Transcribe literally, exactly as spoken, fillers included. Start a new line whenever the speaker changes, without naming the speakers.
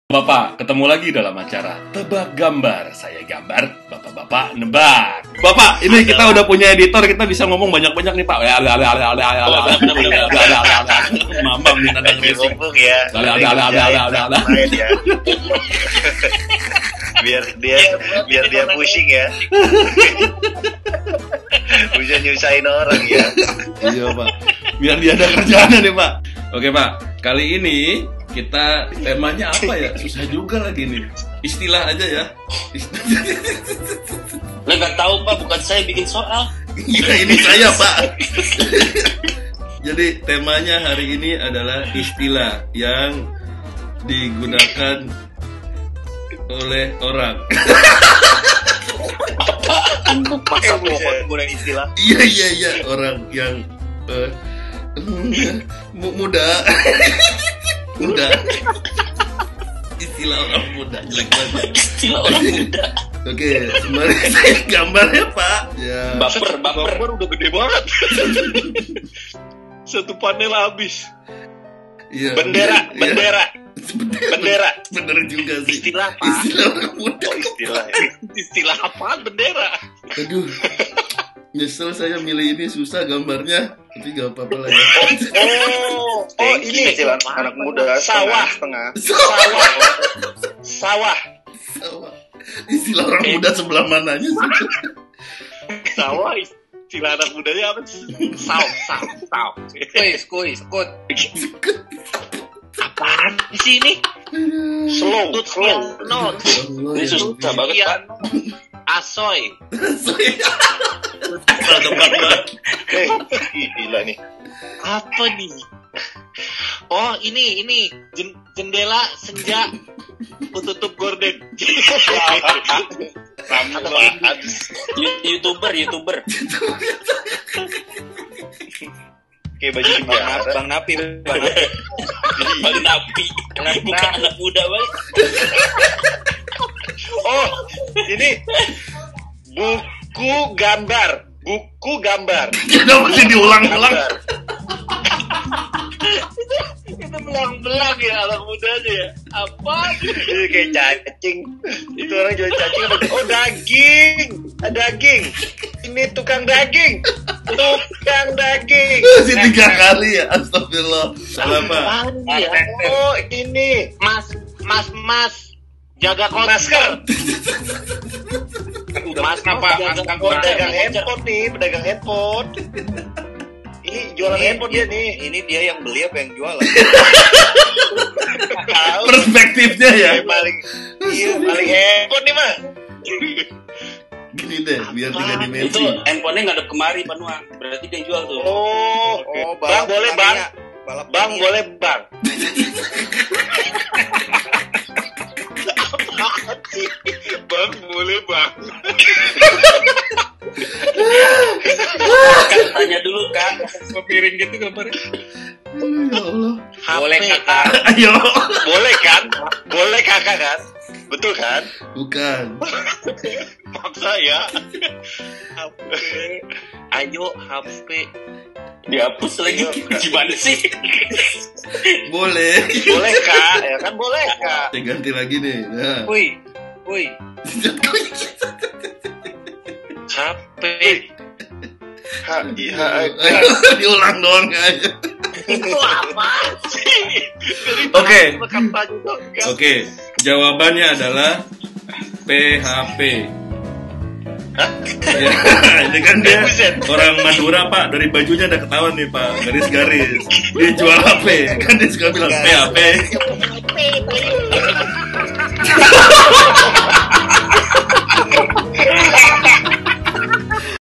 Bapak, ketemu lagi dalam acara Tebak Gambar. Saya gambar, bapak-bapak nebak. Bapak, ini kita udah punya editor, kita bisa ngomong banyak-banyak nih, Pak. Mamam nih nada racing.
Ya. Biar dia biar dia pusing ya. Bisa nyusahin orang ya.
Iya, Pak. Biar dia ada kerjaan nih, Pak. Oke, Pak. Kali ini kita temanya apa ya? Susah juga lagi nih. Istilah aja ya.
Lah nggak tahu Pak, bukan saya bikin soal.
Iya, ini saya Pak. Jadi temanya hari ini adalah istilah yang digunakan oleh orang.
Masa mau menggunakan istilah?
Iya iya iya orang yang uh, muda. Muda. Istilah orang muda jelek banget.
Istilah orang muda.
Oke, mari saya gambarnya Pak. Ya.
Baper, baper.
Baper udah gede banget. Satu panel habis.
Iya.
Bendera,
iya.
bendera. Bendera.
Bener juga sih.
Istilah apa?
Istilah orang muda.
Oh, istilah. Istilah apaan bendera?
Aduh. Nyesel saya milih ini, susah gambarnya. Tapi gak apa-apa lah ya.
Oh, oh ini istilah anak muda. Sawah. Setengah.
Sawah.
Sawah.
Sawah. Istilah orang muda sebelah mananya sih?
Sawah. Istilah anak mudanya apa? Saw, saw, saw.
Kuis, kuis, kut.
Apaan di sini? Slow, slow. No.
Ini susah banget Pak.
Asoy.
Tebak banget.
Eh, gila nih. Apa nih? Oh, ini ini Jen- jendela senja penutup gorden. Apaan?
YouTuber, YouTuber.
Kayak baju penjara.
Bang Napi, Bang Napi. Bang Napi. Bukan anak muda banget.
Oh, ini buku gambar. Buku gambar.
Kita masih diulang-ulang.
Gambar. Itu belang-belang ya anak mudanya ya. Apa? Ini kayak cacing. Itu orang jual cacing. Oh, daging. Daging. Ini tukang daging. Tukang daging.
Masih tiga kali ya. Astagfirullah. Salah Pak.
Ya? Oh, ini
Mas, mas, mas. Jaga
masker.
Mas apa?
Oh, pedagang handphone nih, pedagang handphone. Ini jualan handphone dia nih.
Ini dia yang beli apa yang jualan?
Perspektifnya ya.
Yang paling, iya, paling handphone nih mah.
Gini deh, biar tiga dimensi.
Itu handphonenya ngadep kemari Pak Nuang. Berarti dia yang jual tuh.
Oh,
Oh,
bang boleh bang. Bang boleh bang. Bang boleh bang.
Kan tanya dulu kan. Kepiring gitu gambarnya.
Ya Allah.
Boleh kakak.
Ayo.
Boleh kan? Boleh kakak kan? Betul kan?
Bukan.
Maksa ya. H P. Ayo H P.
Dihapus lagi. Gimana sih?
Boleh.
Boleh kak? Ya kan boleh kak.
Saya ganti lagi nih. Nah.
Woi, woi.
H P. H I H
Ayo, diulang doang aja.
Itu apa sih?
Oke.
Kampanye dong.
Oke, jawabannya adalah P H P. Ya, ini kan dia orang Madura Pak, dari bajunya udah ketahuan nih Pak, garis-garis. Dia jual H P, kan dia suka bilang P H P.